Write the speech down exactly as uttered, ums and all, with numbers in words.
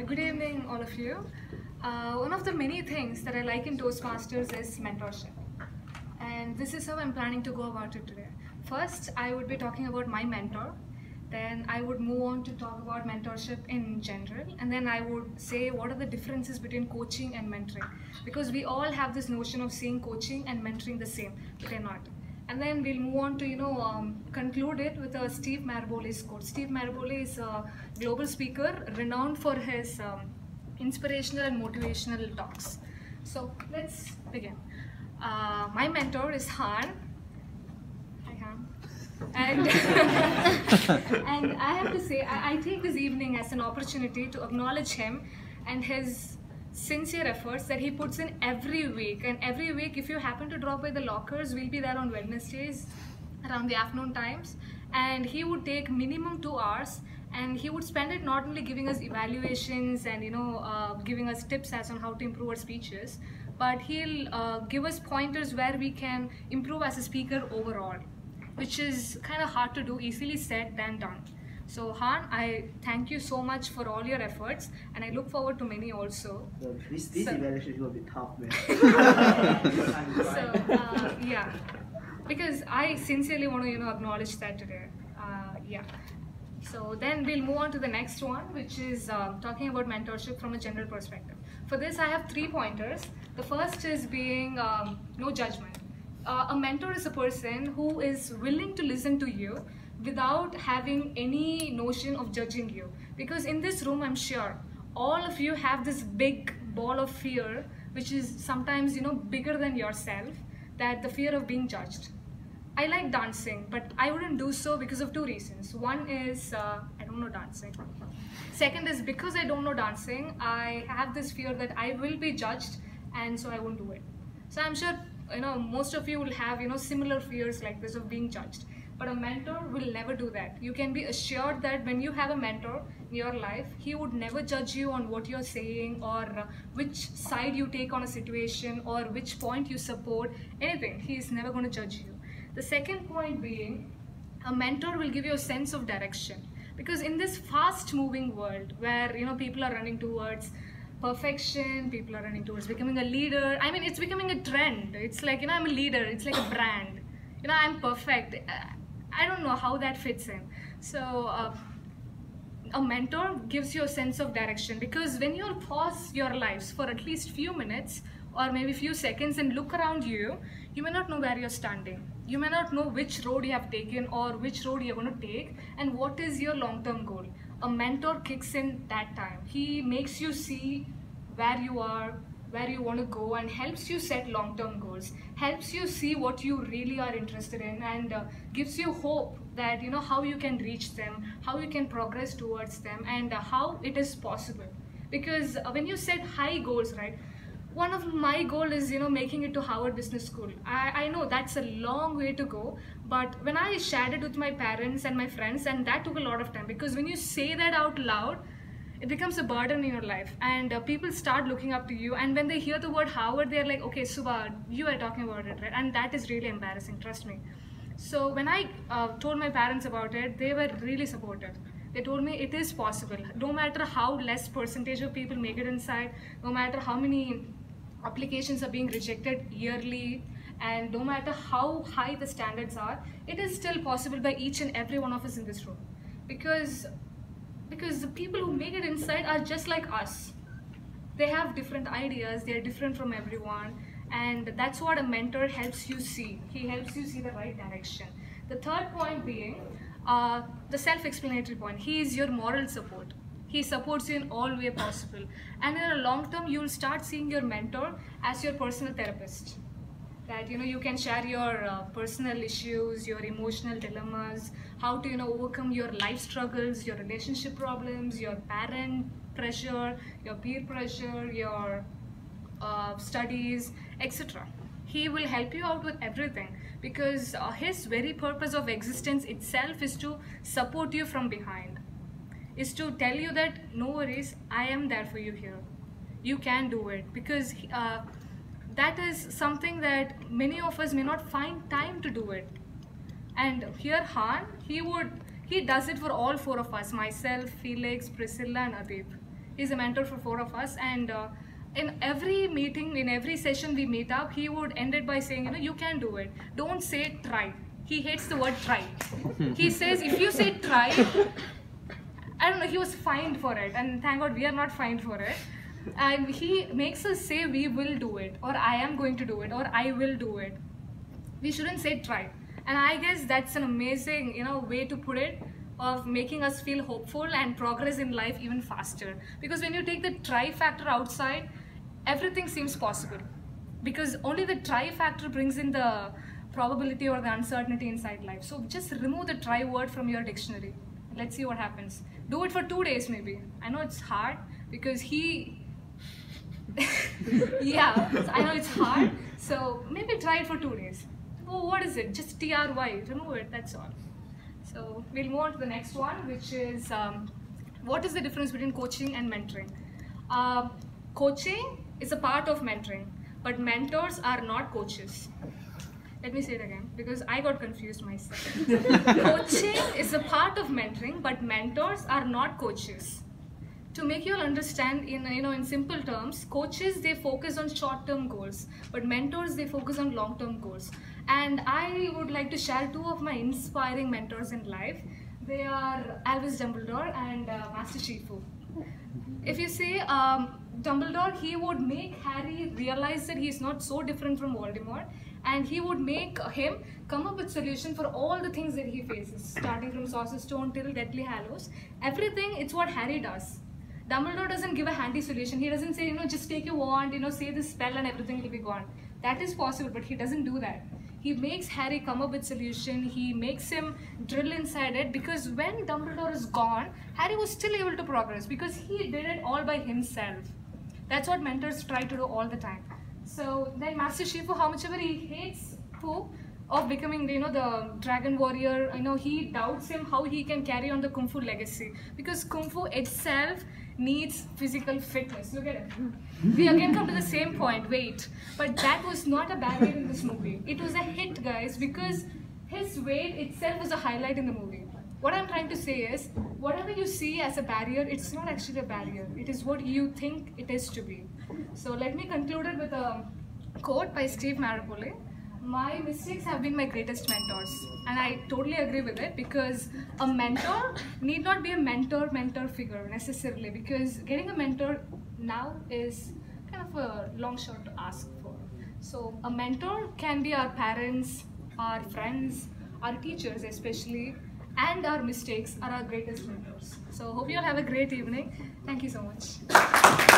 good evening, all of you. Uh, one of the many things that I like in Toastmasters is mentorship. And this is how I'm planning to go about it today. First, I would be talking about my mentor. Then I would move on to talk about mentorship in general. And then I would say what are the differences between coaching and mentoring. Because we all have this notion of seeing coaching and mentoring the same, but they're not. And then we'll move on to, you know, um, conclude it with a Steve Maraboli's quote. Steve Maraboli is a global speaker renowned for his um, inspirational and motivational talks. So let's begin. Uh, my mentor is Han. Hi Han. And, and I have to say, I, I take this evening as an opportunity to acknowledge him and his sincere efforts that he puts in every week. And every week, if you happen to drop by the lockers, we'll be there on Wednesdays around the afternoon times, and he would take minimum two hours and he would spend it not only giving us evaluations and you know uh, giving us tips as on how to improve our speeches, but he'll uh, give us pointers where we can improve as a speaker overall, which is kind of hard to do, easily said than done. So Han, I thank you so much for all your efforts, and I look forward to many also. So this, this so, evaluation will be tough, man. So uh, yeah, because I sincerely want to you know acknowledge that today. Uh, yeah. So then we'll move on to the next one, which is uh, talking about mentorship from a general perspective. For this, I have three pointers. The first is being um, no judgment. Uh, a mentor is a person who is willing to listen to you without having any notion of judging you. Because in this room, I'm sure all of you have this big ball of fear, which is sometimes you know bigger than yourself, that the fear of being judged. I like dancing, but I wouldn't do so because of two reasons. One is uh, I don't know dancing. Second is because I don't know dancing, I have this fear that I will be judged, and so I won't do it. So I'm sure you know most of you will have you know similar fears like this of being judged. But a mentor will never do that. You can be assured that when you have a mentor in your life, he would never judge you on what you're saying or uh, which side you take on a situation or which point you support, anything. He is never going to judge you. The second point being, a mentor will give you a sense of direction. Because in this fast moving world where you know people are running towards perfection, people are running towards becoming a leader. I mean, it's becoming a trend. It's like, you know, I'm a leader. It's like a brand. You know, I'm perfect. I don't know how that fits in. So uh, a mentor gives you a sense of direction, because when you pause your lives for at least few minutes or maybe few seconds and look around you, you may not know where you're standing. You may not know which road you have taken or which road you're going to take and what is your long-term goal. A mentor kicks in that time. He makes you see where you are, where you want to go, and helps you set long-term goals, helps you see what you really are interested in, and uh, gives you hope that you know how you can reach them, how you can progress towards them, and uh, how it is possible. Because uh, when you set high goals, right, one of my goal is you know making it to Harvard Business School. I, I know that's a long way to go, but when I shared it with my parents and my friends, and that took a lot of time, because when you say that out loud, it becomes a burden in your life, and uh, people start looking up to you, and when they hear the word Harvard, they're like, okay, Subha, you are talking about it, right? And that is really embarrassing, trust me. So when I uh, told my parents about it, they were really supportive. They told me it is possible, no matter how less percentage of people make it inside, no matter how many applications are being rejected yearly, and no matter how high the standards are, it is still possible by each and every one of us in this room. Because Because the people who make it inside are just like us. They have different ideas, they're different from everyone, and that's what a mentor helps you see. He helps you see the right direction. The third point being uh, the self-explanatory point. He is your moral support. He supports you in all way possible. And in a long term, you'll start seeing your mentor as your personal therapist. That you know you can share your uh, personal issues, your emotional dilemmas, how to you know overcome your life struggles, your relationship problems, your parent pressure, your peer pressure, your uh, studies, et cetera. He will help you out with everything, because uh, his very purpose of existence itself is to support you from behind, is to tell you that no worries, I am there for you here. You can do it, because uh, that is something that many of us may not find time to do it. And here Han, he would, he does it for all four of us, myself, Felix, Priscilla and Adib. He's a mentor for four of us, and uh, in every meeting, in every session we meet up, he would end it by saying, you know, you can do it. Don't say try. He hates the word try. He says if you say try, I don't know, he was fined for it, and thank God we are not fined for it. And he makes us say we will do it, or I am going to do it, or I will do it. We shouldn't say try. And I guess that's an amazing, you know, way to put it, of making us feel hopeful and progress in life even faster. Because when you take the try factor outside, everything seems possible. Because only the try factor brings in the probability or the uncertainty inside life. So just remove the try word from your dictionary. Let's see what happens. Do it for two days maybe. I know it's hard because he... yeah, so I know it's hard. So maybe try it for two days. Oh, what is it? Just T R Y. Remove it, that's all. So we'll move on to the next one, which is um, what is the difference between coaching and mentoring? Uh, coaching is a part of mentoring, but mentors are not coaches. Let me say it again because I got confused myself. Coaching is a part of mentoring, but mentors are not coaches. To make you all understand in, you know, in simple terms, coaches, they focus on short-term goals, but mentors, they focus on long-term goals. And I would like to share two of my inspiring mentors in life. They are Albus Dumbledore and uh, Master Shifu. If you see, um, Dumbledore, he would make Harry realize that he is not so different from Voldemort, and he would make him come up with solution for all the things that he faces, starting from Sorcerer's Stone till Deathly Hallows. Everything, it's what Harry does. Dumbledore doesn't give a handy solution. He doesn't say, you know, just take your wand, you know, say this spell and everything will be gone. That is possible, but he doesn't do that. He makes Harry come up with solution. He makes him drill inside it, because when Dumbledore is gone, Harry was still able to progress because he did it all by himself. That's what mentors try to do all the time. So then Master Shifu, how much ever he hates Pooh of becoming, you know, the dragon warrior, you know, he doubts him how he can carry on the Kung Fu legacy, because Kung Fu itself needs physical fitness. Look at it. We again come to the same point, weight. But that was not a barrier in this movie. It was a hit, guys, because his weight itself was a highlight in the movie. What I'm trying to say is, whatever you see as a barrier, it's not actually a barrier. It is what you think it is to be. So let me conclude it with a quote by Steve Maraboli. My mistakes have been my greatest mentors, and I totally agree with it, because a mentor need not be a mentor-mentor figure necessarily, because getting a mentor now is kind of a long shot to ask for. So a mentor can be our parents, our friends, our teachers especially, and our mistakes are our greatest mentors. So hope you all have a great evening. Thank you so much.